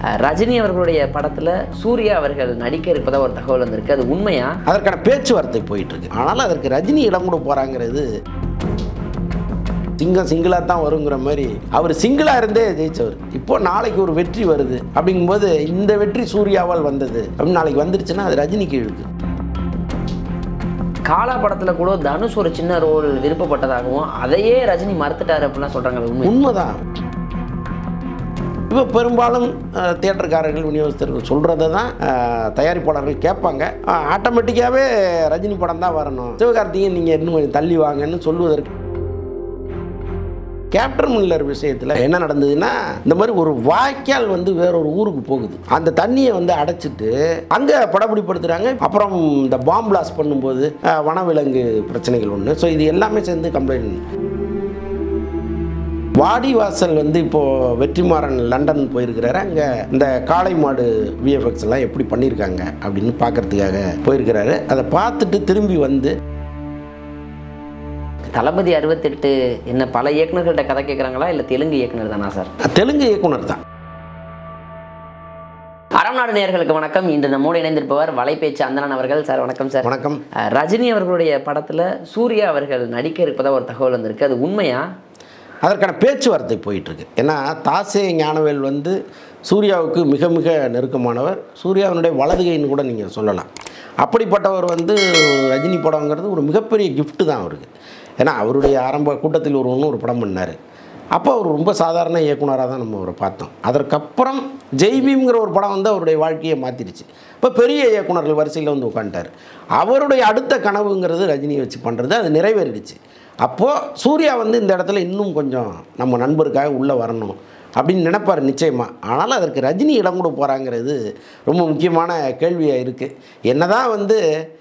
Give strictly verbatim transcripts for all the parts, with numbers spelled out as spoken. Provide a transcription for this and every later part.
ரஜினி அவர்களுடைய படத்தில் சூர்யா அவர்கள் நடிக்க இருப்பதா ஒரு தகவல் வந்திருக்கு. அது உண்மையா? அதற்கான பேச்சுவார்த்தை போயிட்டு இருக்கு. ஆனாலும் அதற்கு ரஜினி இடம் கூட போறாங்கிறது சிங்கம் சிங்கிளா தான் வருங்கிற மாதிரி அவர் சிங்கிளா இருந்தே ஜெயிச்சவர். இப்போ நாளைக்கு ஒரு வெற்றி வருது அப்படிங்கும்போது இந்த வெற்றி சூர்யாவால் வந்தது அப்படின்னு நாளைக்கு வந்துருச்சுன்னா அது ரஜினிக்கு இழுக்கு. காலா படத்தில் கூட தனுஷ் ஒரு சின்ன ரோல் விருப்பப்பட்டதாகவும் அதையே ரஜினி மறுத்துட்டாரு அப்படிலாம் சொல்றாங்க. உண்மை உண்மைதான். இப்போ பெரும்பாலும் தியேட்டருக்காரர்கள் விநியோகஸ்தர்கள் சொல்கிறத தான் தயாரிப்பாளர்கள் கேட்பாங்க. ஆட்டோமேட்டிக்காகவே ரஜினி படம் தான் வரணும், சிவகார்த்திகேயன் நீங்கள் இன்னும் கொஞ்சம் தள்ளி வாங்கன்னு சொல்லுவதற்கு. கேப்டன் மில்லர் விஷயத்தில் என்ன நடந்ததுன்னா, இந்த மாதிரி ஒரு வாய்க்கால் வந்து வேற ஒரு ஊருக்கு போகுது, அந்த தண்ணியை வந்து அடைச்சிட்டு அங்கே படப்பிடிப்படுத்துகிறாங்க. அப்புறம் இந்த பாம் பிளாஸ்ட் பண்ணும்போது வனவிலங்கு பிரச்சனைகள் ஒன்று. ஸோ இது எல்லாமே சேர்ந்து கம்ப்ளைண்ட். வாடிவாசல் வந்து இப்போது வெற்றிமாறன் லண்டன் போயிருக்கிறாரு. அங்கே இந்த காளை மாடு விஎஃப்எக்ஸ் எல்லாம் எப்படி பண்ணியிருக்காங்க அப்படின்னு பார்க்கறதுக்காக போயிருக்கிறாரு. அதை பார்த்துட்டு திரும்பி வந்து தளபதி அறுபத்தெட்டு என்ன பல இயக்குநர்கள்ட்ட கதை கேட்குறாங்களா இல்லை தெலுங்கு இயக்குனர் தானா சார்? தெலுங்கு இயக்குனர் தான். அறம் நாடு நேயர்களுக்கு வணக்கம். இன்று நம்மோடு இணைந்திருப்பவர் வலைபேச்சு அந்தணன் அவர்கள். சார் வணக்கம் சார். வணக்கம். ரஜினி அவர்களுடைய படத்தில் சூர்யா அவர்கள் நடிக்க இருப்பதா ஒரு தகவல் வந்திருக்கு. அது உண்மையா? அதற்கான பேச்சுவார்த்தை போயிட்டுருக்கு. ஏன்னா தாசே ஞானவேல் வந்து சூர்யாவுக்கு மிக மிக நெருக்கமானவர். சூர்யாவினுடைய வலதுகைன்னு கூட நீங்கள் சொல்லலாம். அப்படிப்பட்டவர் வந்து ரஜினி படங்கிறது ஒரு மிகப்பெரிய கிஃப்ட்டு தான் அவருக்கு. ஏன்னா அவருடைய ஆரம்ப கூட்டத்தில் ஒரு ஒன்று ஒரு படம் பண்ணார். அப்போ அவர் ரொம்ப சாதாரண இயக்குனராக தான் நம்ம அவரை பார்த்தோம். அதற்கப்புறம் ஜெய்பீம்ங்கிற ஒரு படம் வந்து அவருடைய வாழ்க்கையை மாற்றிடுச்சு. இப்போ பெரிய இயக்குனர்கள் வரிசையில் வந்து உட்காந்துட்டார். அவருடைய அடுத்த கனவுங்கிறது ரஜினியை வச்சு பண்ணுறது, அது நிறைவேறிடுச்சு. அப்போது சூர்யா வந்து இந்த இடத்துல இன்னும் கொஞ்சம் நம்ம நண்பருக்காக உள்ளே வரணும் அப்படின்னு நினைப்பார் நிச்சயமாக. ஆனாலும் அதற்கு ரஜினி இடம் கூட போகிறாங்கிறது ரொம்ப முக்கியமான கேள்வியாக இருக்குது. என்ன தான் வந்து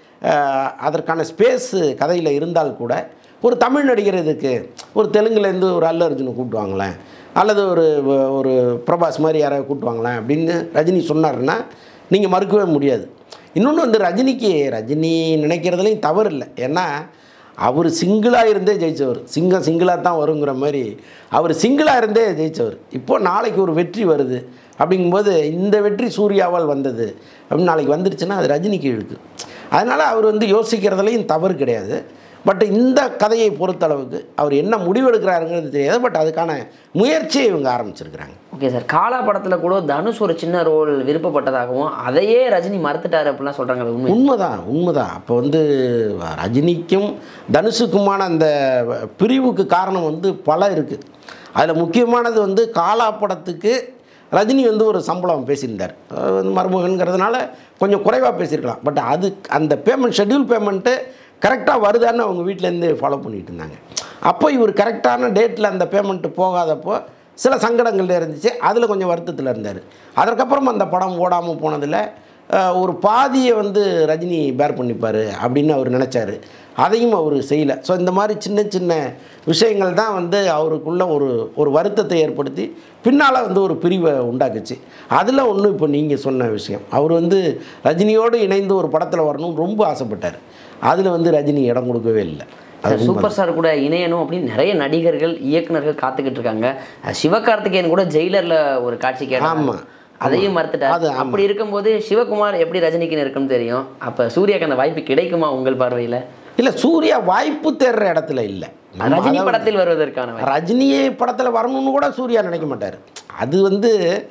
அதற்கான ஸ்பேஸு கதையில் இருந்தால் கூட ஒரு தமிழ் நடிகர் இதுக்கு ஒரு தெலுங்குலேருந்து ஒரு அல்லு அர்ஜுனை கூப்பிட்டுவாங்களேன், அல்லது ஒரு ஒரு பிரபாஸ் மாதிரி யாராவது கூப்பிட்டுவாங்களேன் அப்படின்னு ரஜினி சொன்னார்னா நீங்கள் மறுக்கவே முடியாது. இன்னொன்று வந்து ரஜினிக்கு ரஜினி நினைக்கிறதுலையும் தவறு இல்லை. ஏன்னா அவர் சிங்கிளாக இருந்தே ஜெயித்தவர். சிங்கம் சிங்கிளாக தான் வருங்கிற மாதிரி அவர் சிங்கிளாக இருந்தே ஜெயித்தவர். இப்போது நாளைக்கு ஒரு வெற்றி வருது அப்படிங்கும்போது இந்த வெற்றி சூர்யாவால் வந்தது அப்படின்னு நாளைக்கு வந்துருச்சுன்னா அது ரஜினிக்கு இழுக்கு. அதனால் அவர் வந்து யோசிக்கிறதுலையும் தவறு கிடையாது. பட் இந்த கதையை பொறுத்தளவுக்கு அவர் என்ன முடிவெடுக்கிறாருங்கிறது தெரியாது. பட் அதுக்கான முயற்சியை இவங்க ஆரம்பிச்சிருக்கிறாங்க. Okay sir. காலா படத்தில் கூட தனுஷ் ஒரு சின்ன ரோல் விருப்பப்பட்டதாகவும் அதையே ரஜினி மறுத்துட்டாரு அப்படிலாம் சொல்கிறாங்க. உண்மை உண்மைதான் உண்மைதான் அப்போ வந்து ரஜினிக்கும் தனுஷுக்குமான அந்த பிரிவுக்கு காரணம் வந்து பல இருக்குது. அதில் முக்கியமானது வந்து காலா படத்துக்கு ரஜினி வந்து ஒரு சம்பளம் பேசியிருந்தார். வந்து மருமகன்கிறதுனால கொஞ்சம் குறைவாக பேசியிருக்கலாம். பட் அது அந்த பேமெண்ட் ஷெட்யூல் பேமெண்ட்டு கரெக்டாக வருதான்னு அவங்க வீட்டிலேருந்து ஃபாலோ பண்ணிகிட்டு இருந்தாங்க. அப்போ இவர் கரெக்டான டேட்டில் அந்த பேமெண்ட்டு போகாதப்போ சில சங்கடங்கள் இருந்துச்சு. அதில் கொஞ்சம் வருத்தத்தில் இருந்தார். அதற்கப்புறம் அந்த படம் ஓடாமல் போனதில் ஒரு பாதியை வந்து ரஜினி பேர் பண்ணிப்பார் அப்படின்னு அவர் நினச்சார். அதையும் அவர் செய்யலை. ஸோ இந்த மாதிரி சின்ன சின்ன விஷயங்கள் தான் வந்து அவருக்குள்ள ஒரு ஒரு வருத்தத்தை ஏற்படுத்தி பின்னால் வந்து ஒரு பிரிவை உண்டாக்குச்சு. அதில் ஒன்று இப்போ நீங்கள் சொன்ன விஷயம், அவர் வந்து ரஜினியோடு இணைந்து ஒரு படத்தில் வரணும்னு ரொம்ப ஆசைப்பட்டார். அதில் வந்து ரஜினி இடம் கொடுக்கவே இல்லை. சூப்பர் ஸ்டார் கூட இணையணும் அப்படின்னு நிறைய நடிகர்கள் இயக்குநர்கள் காத்துக்கிட்டு இருக்காங்க. சிவகார்த்திகேயன் கூட ஜெயிலரில் ஒரு காட்சி கேட்டாங்க. ஆமாம், அதையும் மறுத்துட்டாரு. அப்படி இருக்கும்போது சிவகுமார் எப்படி ரஜினிக்கு இருக்குன்னு தெரியும். அப்போ சூர்யாக்கு அந்த வாய்ப்பு கிடைக்குமா உங்கள் பார்வையில்? இல்லை, சூர்யா வாய்ப்பு தேடுற இடத்துல இல்லை. ரஜினி படத்தில் வருவதற்கான ரஜினியே படத்தில் வரணும்னு கூட சூர்யா நினைக்க மாட்டார். அது வந்து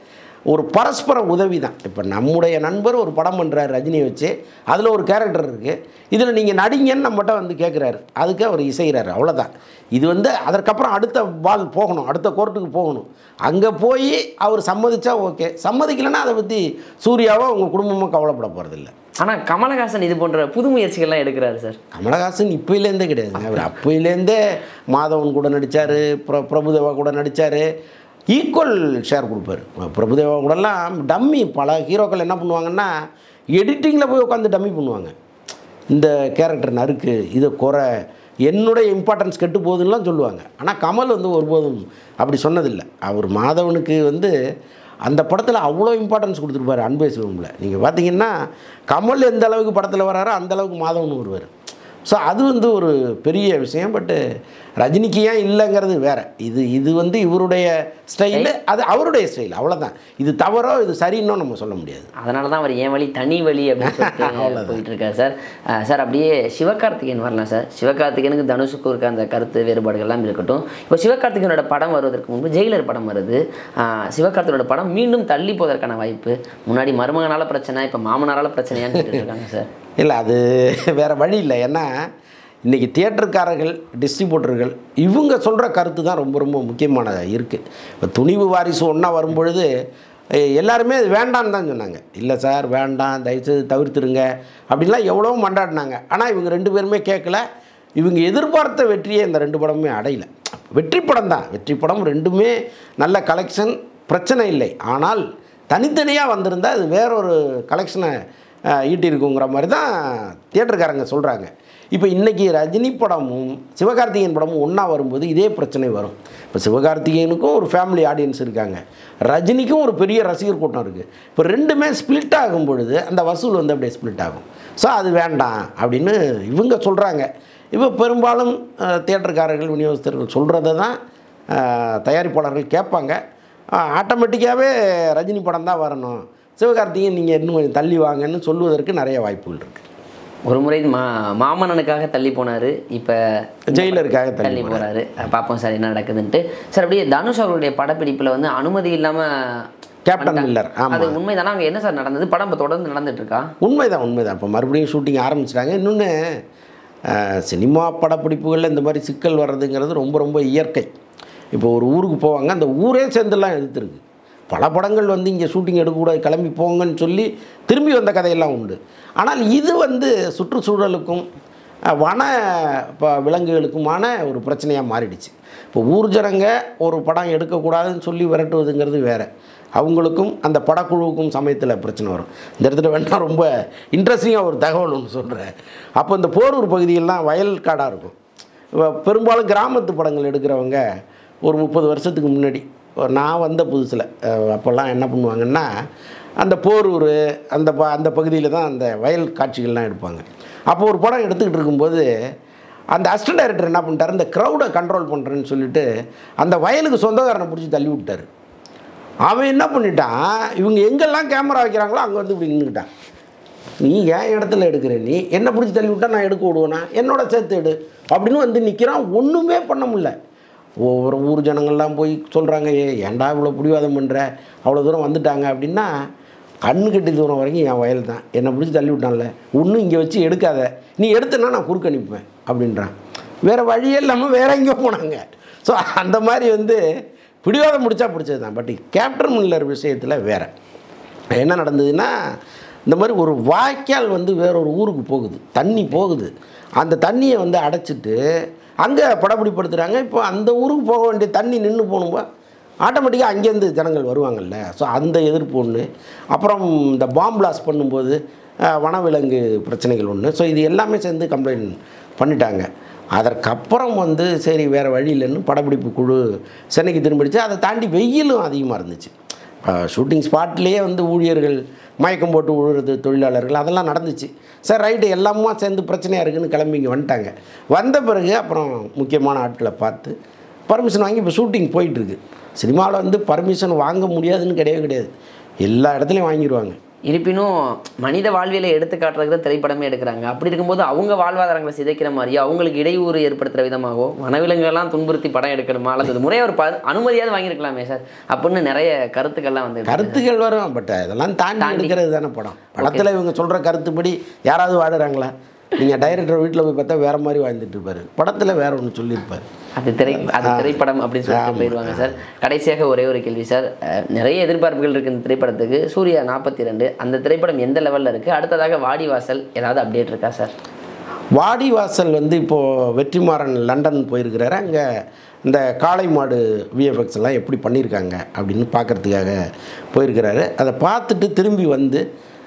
ஒரு பரஸ்பர உதவி தான். இப்போ நம்முடைய நண்பர் ஒரு படம் பண்ணுறாரு ரஜினியை வச்சு, அதில் ஒரு கேரக்டர் இருக்குது, இதில் நீங்கள் நடிங்கன்னு நம்மகிட்ட வந்து கேட்குறாரு, அதுக்கு அவர் இசைகிறாரு, அவ்வளோதான். இது வந்து அதற்கப்புறம் அடுத்த பால் போகணும், அடுத்த கோர்ட்டுக்கு போகணும். அங்கே போய் அவர் சம்மதிச்சா ஓகே, சம்மதிக்கலைன்னா அதை பற்றி சூர்யாவோ உங்கள் குடும்பமாக கவலைப்பட போகிறதில்ல. ஆனால் கமலஹாசன் இது போன்ற புது முயற்சிகள்லாம் எடுக்கிறாரு சார். கமலஹாசன் இப்போலேருந்தே கிடையாதுங்க. அவர் அப்போலேருந்தே மாதவன் கூட நடித்தார், பிர பிரபுதேவா கூட நடித்தார். ஈக்குவல் ஷேர் கொடுப்பார். பிரபுதேவா கூடலாம் டம்மி. பல ஹீரோக்கள் என்ன பண்ணுவாங்கன்னா எடிட்டிங்கில் போய் உட்காந்து டம்மி பண்ணுவாங்க. இந்த கேரக்டர் நறுக்கு, இதை குறை, என்னுடைய இம்பார்ட்டன்ஸ் கெட்டு போகுதுன்னெலாம் சொல்லுவாங்க. ஆனால் கமல் வந்து ஒருபோதும் அப்படி சொன்னதில்லை. அவர் மாதவனுக்கு வந்து அந்த படத்தில் அவ்வளோ இம்பார்ட்டன்ஸ் கொடுத்துருப்பாரு. அன்பே சிவமில் நீங்கள் பார்த்தீங்கன்னா கமல் எந்த அளவுக்கு படத்தில் வராரோ அந்த அளவுக்கு மாதவன் வருவார். ஸோ அது வந்து ஒரு பெரிய விஷயம். பட்டு ரஜினிக்கு ஏன் இல்லைங்கிறது வேறு. இது இது வந்து இவருடைய ஸ்டைலு, அது அவருடைய ஸ்டைல், அவ்வளோதான். இது தவறோ இது சரின்னோ நம்ம சொல்ல முடியாது. அதனால தான் அவர் என் வழி தனி வழி அப்படின்னு சொல்லிட்டு போயிட்டு இருக்காரு சார். சார் அப்படியே சிவகார்த்திகேயன் வரலாம் சார். சிவகார்த்திகேயனுக்கு தனுஷுக்கு இருக்க அந்த கருத்து வேறுபாடுகள்லாம் இருக்கட்டும். இப்போ சிவகார்த்திகேயனோட படம் வருவதற்கு முன்பு ஜெயிலர் படம் வருது. சிவகார்த்திகேயனோட படம் மீண்டும் தள்ளி போவதற்கான வாய்ப்பு. முன்னாடி மருமகனால பிரச்சனை, இப்போ மாமனாரால் பிரச்சனையான்னு கேட்டுட்டு இருக்காங்க சார். இல்லை, அது வேறு வழி இல்லை. ஏன்னா இன்றைக்கி தியேட்டருக்காரர்கள், டிஸ்ட்ரிபியூட்டர்கள் இவங்க சொல்கிற கருத்து தான் ரொம்ப ரொம்ப முக்கியமானதாக இருக்குது. இப்போ துணிவு வாரிசு ஒன்றா வரும்பொழுது எல்லாருமே அது வேண்டான்னு தான் சொன்னாங்க. இல்லை சார் வேண்டாம், தயவுசெய்து தவிர்த்துருங்க அப்படின்லாம் எவ்வளோ மண்டாடினாங்க. ஆனால் இவங்க ரெண்டு பேருமே கேட்கல. இவங்க எதிர்பார்த்த வெற்றியை இந்த ரெண்டு படமுமே அடையலை. வெற்றி படம் தான், வெற்றி படம் ரெண்டுமே நல்ல கலெக்ஷன், பிரச்சனை இல்லை. ஆனால் தனித்தனியாக வந்திருந்தால் அது வேறொரு கலெக்ஷனை ஈட்டிருக்குங்கிற மாதிரி தான் தியேட்டருக்காரங்க சொல்கிறாங்க. இப்போ இன்றைக்கி ரஜினி படமும் சிவகார்த்திகேயன் படமும் ஒன்றா வரும்போது இதே பிரச்சனை வரும். இப்போ சிவகார்த்திகேயனுக்கும் ஒரு ஃபேமிலி ஆடியன்ஸ் இருக்காங்க, ரஜினிக்கும் ஒரு பெரிய ரசிகர் கூட்டம் இருக்குது. இப்போ ரெண்டுமே ஸ்ப்ளிட் ஆகும் பொழுது அந்த வசூல் வந்து அப்படியே ஸ்ப்ளிட் ஆகும். ஸோ அது வேண்டாம் அப்படின்னு இவங்க சொல்கிறாங்க. இப்போ பெரும்பாலும் தியேட்டருக்காரர்கள், விநியோகஸ்தர்கள் சொல்கிறத தான் தயாரிப்பாளர்கள் கேட்பாங்க. ஆட்டோமேட்டிக்காகவே ரஜினி படம் தான் வரணும், சிவகார்த்திகேயன் நீங்கள் இன்னும் கொஞ்சம் தள்ளி வாங்கன்னு சொல்லுவதற்கு நிறைய வாய்ப்புகள் இருக்குது. ஒரு முறை மா மாமன்னனுக்காக தள்ளி போனார், இப்போ ஜெயிலருக்காக தள்ளி போகிறாரு. பார்ப்போம் சார் என்ன நடக்குதுன்ட்டு. சார் அப்படியே தனுஷ் அவர்களுடைய படப்பிடிப்பில் வந்து அனுமதி இல்லாமல் கேப்டன் மில்லர், ஆமாம் அது உண்மைதானா? அங்கே என்ன சார் நடந்தது? படம் இப்போ தொடர்ந்து நடந்துட்டு இருக்கா? உண்மைதான் உண்மைதான். இப்போ மறுபடியும் ஷூட்டிங் ஆரம்பிச்சிட்டாங்க. இன்னொன்று சினிமா படப்பிடிப்புகளில் இந்த மாதிரி சிக்கல் வர்றதுங்கிறது ரொம்ப ரொம்ப இயற்கை. இப்போ ஒரு ஊருக்கு போவாங்க, அந்த ஊரே சேர்ந்துலாம் எதிர்த்துருக்கு. பல படங்கள் வந்து இங்கே ஷூட்டிங் எடுக்கக்கூடாது, கிளம்பி போங்கன்னு சொல்லி திரும்பி வந்த கதையெல்லாம் உண்டு. ஆனால் இது வந்து சுற்றுச்சூழலுக்கும் வன விலங்குகளுக்குமான ஒரு பிரச்சனையாக மாறிடுச்சு. இப்போ ஊர் ஜனங்க ஒரு படம் எடுக்கக்கூடாதுன்னு சொல்லி விரட்டுவதுங்கிறது வேறு, அவங்களுக்கும் அந்த படக்குழுவுக்கும் சமயத்தில் பிரச்சனை வரும். இந்த இடத்துல வேணால் ரொம்ப இன்ட்ரெஸ்டிங்காக ஒரு தகவல் ஒன்று சொல்கிறேன். அப்போ இந்த போரூர் பகுதியெல்லாம் வயல் காடாக இருக்கும். பெரும்பாலும் கிராமத்து படங்கள் எடுக்கிறவங்க ஒரு முப்பது வருஷத்துக்கு முன்னாடி நான் வந்த புதுசில் அப்போல்லாம் என்ன பண்ணுவாங்கன்னா, அந்த போரூர் அந்த ப அந்த பகுதியில் தான் அந்த வயல் காட்சிகள்லாம் எடுப்பாங்க. அப்போ ஒரு படம் எடுத்துக்கிட்டு இருக்கும்போது அந்த அசிஸ்டன்ட் டைரக்டர் என்ன பண்ணிட்டார், இந்த க்ரௌடை கண்ட்ரோல் பண்ணுறேன்னு சொல்லிட்டு அந்த வயலுக்கு சொந்தக்காரனை பிடிச்சி தள்ளி விட்டார். அவன் என்ன பண்ணிட்டான், இவங்க எங்கெல்லாம் கேமரா வைக்கிறாங்களோ அங்கே வந்து இப்படி நின்றுக்கிட்டான். நீ ஏன் இடத்துல எடுக்கிற, நீ என்ன பிடிச்சி தள்ளி விட்டா நான் எடுக்க விடுவேனா, என்னோட சேர்த்து எடு அப்படின்னு வந்து நிற்கிறான். ஒன்றுமே பண்ண முடியல. ஒவ்வொரு ஊர் ஜனங்கள்லாம் போய் சொல்கிறாங்க, ஏ ஏன்டா இவ்வளோ பிடிவாதம் பண்ணுற, அவ்வளோ தூரம் வந்துட்டாங்க அப்படின்னா, கண்ணு கட்டி தூரம் வரைக்கும் என் வயல் தான், என்னை பிடிச்சி தள்ளி விட்டான்ல, ஒன்றும் இங்கே வச்சு எடுக்காத, நீ எடுத்தனா நான் குறுக்க நிற்பேன் அப்படின்றான். வேறு வழியே இல்லாமல் வேறு எங்கேயோ போனாங்க. ஸோ அந்த மாதிரி வந்து பிடிவாதம் முடிச்சா பிடிச்சது தான். பட் கேப்டன் மில்லர் விஷயத்தில் வேறு என்ன நடந்ததுன்னா, இந்த மாதிரி ஒரு வாய்க்கால் வந்து வேற ஒரு ஊருக்கு போகுது, தண்ணி போகுது, அந்த தண்ணியை வந்து அடைச்சிட்டு அங்கே படப்பிடிப்படுத்துகிறாங்க. இப்போ அந்த ஊருக்கு போக வேண்டிய தண்ணி நின்று போகணும்பா, ஆட்டோமேட்டிக்காக அங்கேருந்து ஜனங்கள் வருவாங்கள்ல. ஸோ அந்த எதிர்ப்பு ஒன்று. அப்புறம் இந்த பாம் பிளாஸ்ட் பண்ணும்போது வனவிலங்கு பிரச்சனைகள் ஒன்று. ஸோ இது எல்லாமே சேர்ந்து கம்ப்ளைண்ட் பண்ணிட்டாங்க. அதற்கப்புறம் வந்து சரி வேறு வழி இல்லைன்னு படப்பிடிப்பு குழு சென்னைக்கு திரும்பிடுச்சு. அதை தாண்டி வெயிலும் அதிகமாக இருந்துச்சு. ஷூட்டிங் ஸ்பாட்லேயே வந்து ஊழியர்கள் மயக்கம் போட்டு விழுறது, தொழிலாளர்கள், அதெல்லாம் நடந்துச்சு. சார் ரைட்டு எல்லாமே சேர்ந்து பிரச்சனையாக இருக்குதுன்னு கிளம்பி இங்கே வந்துட்டாங்க. வந்த பிறகு அப்புறம் முக்கியமான ஆட்களை பார்த்து பர்மிஷன் வாங்கி இப்போ ஷூட்டிங் போயிட்டுருக்கு. சினிமாவில் வந்து பர்மிஷன் வாங்க முடியாதுன்னு கிடையவே கிடையாது, எல்லா இடத்துலையும் வாங்கிடுவாங்க. இருப்பினும் மனித வாழ்வியலை எடுத்து காட்டுறதுக்கு தான் திரைப்படமே எடுக்கிறாங்க. அப்படி இருக்கும்போது அவங்க வாழ்வாதாரங்களை சிதைக்கிற மாதிரியோ, அவங்களுக்கு இடையூறு ஏற்படுத்துகிற விதமாகவோ வனவிலங்குகள்லாம் துன்புறுத்தி படம் எடுக்கணுமா, அல்லது முறையாக ஒரு ப அனுமதியாவது வாங்கியிருக்கலாமே சார் அப்படின்னு நிறைய கருத்துக்கள்லாம் வந்து கருத்துக்கள் வரும். பட் அதெல்லாம் தாண்டி எடுக்கிறது தானே படம். படத்தில் இவங்க சொல்கிற கருத்துப்படி யாராவது வாடுறாங்களா? நீங்கள் டைரக்டர் வீட்டில் போய் பார்த்தா வேறு மாதிரி வாழ்ந்துட்டு இருப்பார், படத்தில் வேறு ஒன்று சொல்லியிருப்பார். அது திரை அது திரைப்படம் அப்படின்னு சொல்லிட்டு போயிடுவாங்க சார். கடைசியாக ஒரே ஒரு கேள்வி சார், நிறைய எதிர்பார்ப்புகள் இருக்குது இந்த திரைப்படத்துக்கு. சூர்யா நாற்பத்தி ரெண்டு அந்த திரைப்படம் எந்த லெவலில் இருக்குது? அடுத்ததாக வாடிவாசல் ஏதாவது அப்டேட் இருக்கா சார்? வாடிவாசல் வந்து இப்போது வெற்றிமாறன் லண்டன் போயிருக்கிறாரு. அங்கே இந்த காளை மாடு விஎஃப்எக்ஸ் எல்லாம் எப்படி பண்ணியிருக்காங்க அப்படின்னு பார்க்குறதுக்காக போயிருக்கிறாரு. அதை பார்த்துட்டு திரும்பி வந்து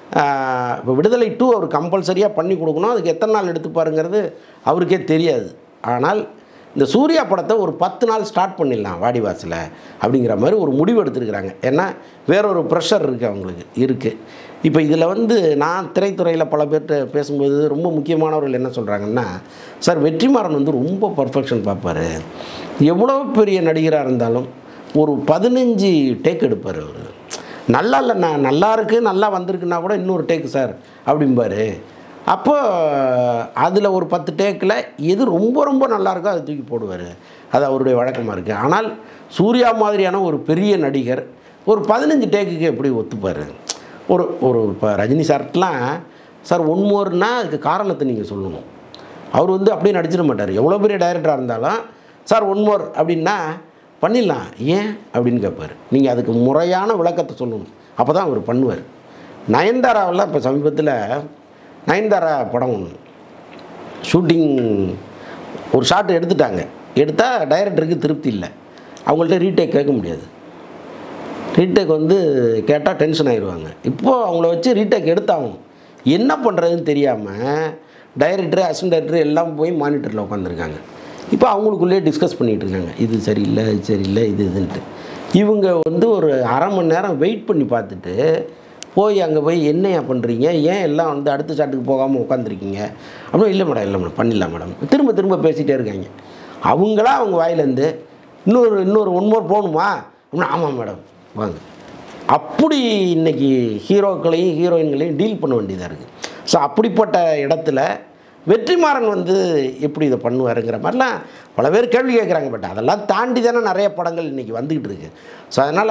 இப்போ விடுதலை டூ அவர் கம்பல்சரியாக பண்ணி கொடுக்கணும். அதுக்கு எத்தனை நாள் எடுத்துப்பாருங்கிறது அவருக்கே தெரியாது. ஆனால் இந்த சூர்யா படத்தை ஒரு பத்து நாள் ஸ்டார்ட் பண்ணிடலாம் வாடிவாசலை அப்படிங்கிற மாதிரி ஒரு முடிவு எடுத்துருக்குறாங்க. ஏன்னா வேறொரு ப்ரெஷர் இருக்குது அவங்களுக்கு இருக்குது. இப்போ இதில் வந்து நான் திரைத்துறையில் பல பேர்கிட்ட பேசும்போது ரொம்ப முக்கியமானவர்கள் என்ன சொல்கிறாங்கன்னா, சார் வெற்றிமாறன் வந்து ரொம்ப பர்ஃபெக்ஷன் பார்ப்பார், எவ்வளோ பெரிய நடிகராக இருந்தாலும் ஒரு பதினஞ்சு டேக் எடுப்பார் அவர். நல்லா இல்லைண்ணா, நல்லா இருக்குது, நல்லா வந்திருக்குன்னா கூட இன்னொரு டேக்கு சார் அப்படிம்பார். அப்போ அதில் ஒரு பத்து டேக்கில் எது ரொம்ப ரொம்ப நல்லா இருக்கோ அதை தூக்கி போடுவார். அது அவருடைய வழக்கமாக இருக்குது. ஆனால் சூர்யா மாதிரியான ஒரு பெரிய நடிகர் ஒரு பதினஞ்சு டேக்குக்கு எப்படி ஒத்துப்பார்? ஒரு ஒரு இப்போ ரஜினி சார்ட்டெலாம் சார் ஒன் மோர்னா அதுக்கு காரணத்தை நீங்கள் சொல்லணும். அவர் வந்து அப்படியே நடிச்சிட மாட்டார். எவ்வளோ பெரிய டைரக்டராக இருந்தாலும் சார் ஒன் மோர் அப்படின்னா பண்ணிடலாம், ஏன் அப்படின்னு கேட்பார். நீங்கள் அதுக்கு முறையான விளக்கத்தை சொல்லணும், அப்போ தான் அவர் பண்ணுவார். நயன்தாராவெல்லாம் இப்போ சமீபத்தில் நயன்தாரா படம் ஒன்று ஷூட்டிங் ஒரு ஷாட் எடுத்துட்டாங்க. எடுத்தால் டைரக்டருக்கு திருப்தி இல்லை, அவங்கள்ட்ட ரீடேக் கேட்க முடியாது. ரீடேக் வந்து கேட்டால் டென்ஷன் ஆயிடுவாங்க. இப்போது அவங்கள வச்சு ரீடேக் எடுத்தாகும், என்ன பண்ணுறதுன்னு தெரியாமல் டைரக்டரு அசிஸ்டன்ட் டைரக்டரு எல்லாம் போய் மானிட்டரில் உட்காந்துருக்காங்க. இப்போ அவங்களுக்குள்ளேயே டிஸ்கஸ் பண்ணிகிட்டு இருக்காங்க, இது சரியில்லை இது சரியில்லை இது இதுன்ட்டு. இவங்க வந்து ஒரு அரை மணி நேரம் வெயிட் பண்ணி பார்த்துட்டு போய் அங்கே போய் என்னையா பண்ணுறீங்க, ஏன் எல்லாம் வந்து அடுத்த ஷாட்டுக்கு போகாமல் உட்காந்துருக்கீங்க அப்படின்னா, இல்லை மேடம் இல்லை மேடம் பண்ணிடலாம் மேடம், திரும்ப திரும்ப பேசிகிட்டே இருக்காங்க. அவங்களா அவங்க வாயிலேருந்து இன்னொரு இன்னொரு ஒன் மோர் போகணுமா அப்படின்னா, ஆமாம் மேடம் வாங்க. அப்படி இன்றைக்கி ஹீரோக்களையும் ஹீரோயின்களையும் டீல் பண்ண வேண்டியதாக இருக்குது. ஸோ அப்படிப்பட்ட இடத்துல வெற்றிமாறன் வந்து எப்படி இதை பண்ணுவாருங்கிற மாதிரிலாம் பல பேர் கேள்வி கேட்குறாங்க. பட் அதெல்லாம் தாண்டி தானே நிறைய படங்கள் இன்றைக்கி வந்துக்கிட்டு இருக்குது. ஸோ அதனால்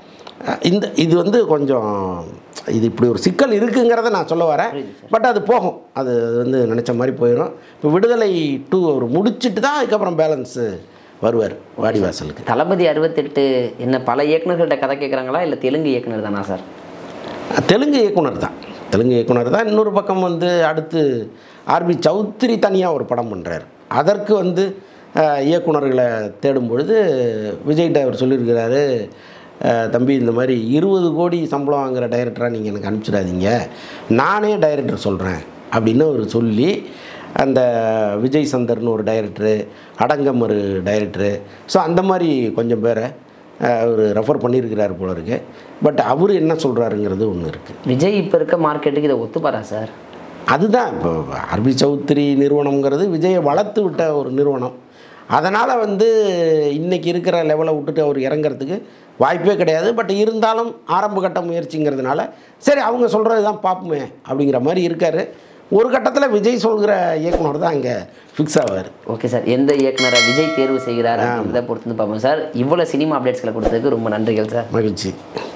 இந்த இது வந்து கொஞ்சம் இது இப்படி ஒரு சிக்கல் இருக்குங்கிறத நான் சொல்ல வரேன். பட் அது போகும், அது வந்து நினச்ச மாதிரி போயிடும். இப்போ விடுதலை டூ அவர் முடிச்சுட்டு தான் அதுக்கப்புறம் பேலன்ஸு வருவார் வாடிவாசலுக்கு. தளபதி அறுபத்தெட்டு என்ன பல இயக்குநர்கள்ட்ட கதை கேட்குறாங்களா, இல்லை தெலுங்கு இயக்குனர் தானா சார்? தெலுங்கு இயக்குனர் தான், தெலுங்கு இயக்குனர் தான். இன்னொரு பக்கம் வந்து அடுத்து ஆர்பி சௌத்ரி தனியாக ஒரு படம் பண்ணுறார். அதற்கு வந்து இயக்குனர்களை தேடும் பொழுது விஜய்கிட்ட அவர் சொல்லியிருக்கிறாரு, தம்பி இந்த மாதிரி இருபது கோடி சம்பளம் வாங்குகிற டைரக்டராக நீங்கள் எனக்கு அனுப்பிச்சிடாதீங்க, நானே டைரக்டர் சொல்கிறேன் அப்படின்னு அவர் சொல்லி அந்த விஜய் சந்தர்னு ஒரு டைரக்டரு, அடங்கம் ஒரு டைரக்டரு, ஸோ அந்த மாதிரி கொஞ்சம் பேரை அவர் ரெஃபர் பண்ணியிருக்கிறார் போல இருக்கு. பட் அவர் என்ன சொல்கிறாருங்கிறது ஒன்று இருக்குது. விஜய் இப்போ இருக்க மார்க்கெட்டுக்கு இதை ஒத்துப்பாரா சார்? அதுதான் இப்போ ஆர்பி சௌத்ரி நிறுவனம்ங்கிறது விஜயை வளர்த்து விட்ட ஒரு நிறுவனம். அதனால் வந்து இன்றைக்கி இருக்கிற லெவலை விட்டுட்டு அவர் இறங்கிறதுக்கு வாய்ப்பே கிடையாது. பட் இருந்தாலும் ஆரம்ப கட்ட முயற்சிங்கிறதுனால சரி அவங்க சொல்கிறது தான் பார்ப்போமே அப்படிங்கிற மாதிரி இருக்கார். ஒரு கட்டத்தில் விஜய் சொல்கிற இயக்குனர் தான் அங்கே ஃபிக்ஸ் ஆவார். ஓகே சார், எந்த இயக்குனரை விஜய் தேர்வு செய்கிறார் அப்படின்றத பொறுத்து பார்ப்போம் சார். இவ்வளோ சினிமா அப்டேட்ஸ்களை கொடுத்ததுக்கு ரொம்ப நன்றிகள் சார். மகிழ்ச்சி.